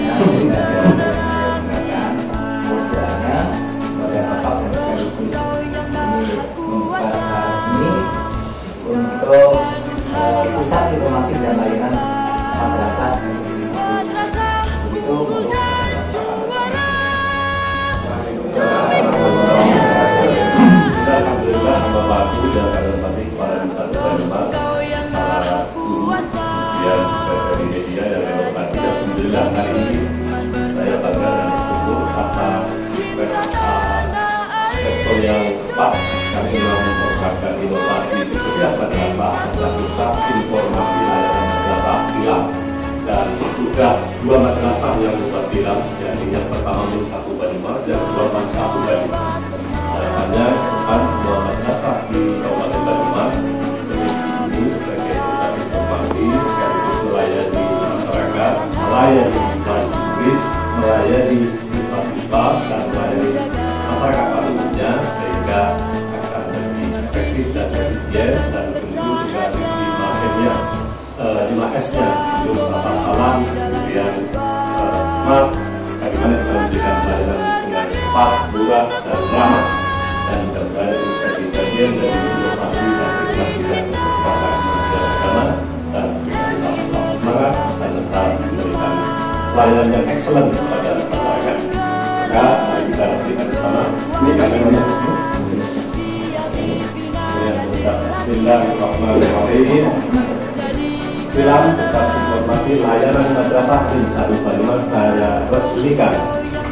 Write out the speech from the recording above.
semuanya tidak ada yang menggunakan modalnya modal tetap dan sekaligus ini membuka secara resmi untuk pusat informasi dan layanan madrasah begitu. Alhamdulillah, Bapak Ibu dan rekan-rekan para Satu Banyumas, para guru yang dari media yang berparti. Alhamdulillah hari ini saya bangga dan bersyukur atas respon yang cepat kami telah memprogramkan inovasi di setiap madrasah pada pusat informasi layanan madrasah Tilang, dan sudah 2 madrasah yang membuat Tilang, yakni yang pertama untuk Satu Banyumas dan kedua Satu Banyumas. Harapannya depan semua madrasah di Kabupaten Banyumas ini sebagai pusat informasi sekaligus melayani masyarakat, melayani murid, melayani siswa-siswa dan melayani masyarakat pada umumnya, sehingga akan lebih efektif dan efisien dan tentu juga 5M-nya, 5S-nya, sebelum tata salam, kemudian smart, bagaimana kita memberikan pelayanan dengan cepat, murah, dan ramah, dan mudah-mudahan ini menjadi bagian dari inovasi dan keterampilan kepada masyarakat agama, dan kita tetap semangat dan tetap memberikan pelayanan yang excellent kepada masyarakat. Maka mari kita rasakan bersama. Ini kameranya. Bismillahirrahmanirrahim. Tilang Pusat Informasi Layanan Madrasah di Satu Banyumas saya resmikan.